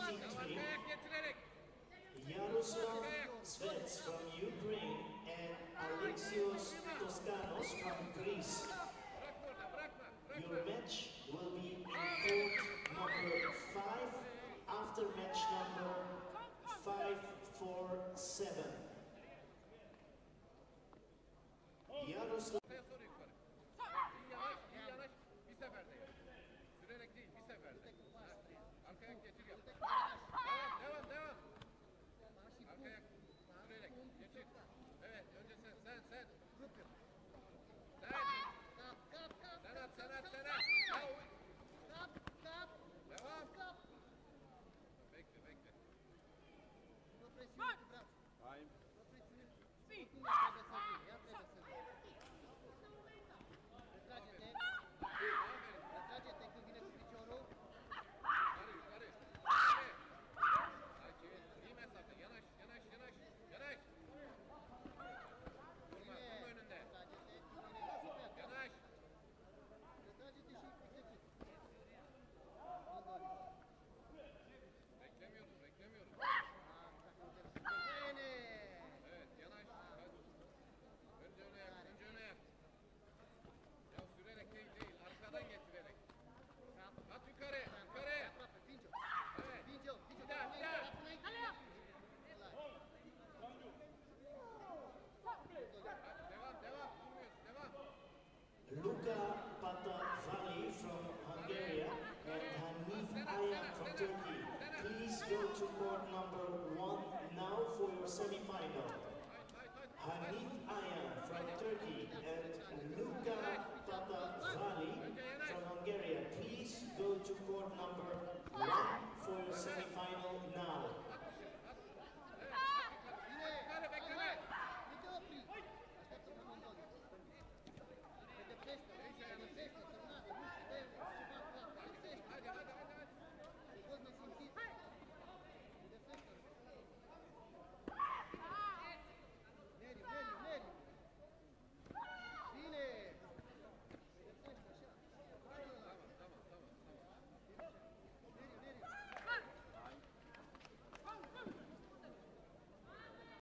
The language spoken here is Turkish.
63, Yaroslav Svets from Ukraine and Alexios Toskanos from Greece. Your match will be in court number 5 after match number 547. Yaroslav Yanaş, bir seferde yap. Sürerek değil, bir seferde. Arkaya geçir yap. Devam. Arkaya sürerek geçir. Evet, önce sen. Sen at. Devam. Bekle. Time. Tragete când vine cu piciorul. Yukarı. Sakin. İyi mesafe. Yanaş. Durma önünde. Yanaş. Tragete și piciorit. Beklemiyorum. Bine! Evet, yanaş. Önce öne yak. Ya sürerek değil, arkadan getirerek. At yukarı. Vinge-o! Evet. Vinge-o! Bir daha. Devam. Durmuyorsun, devam. Luka Patavali from Hungary and Hanif Ayan from Turkey. Please go to court number 1 now for your semi-final. Hanif Ayan from Turkey and Luka Patavali from Hungary.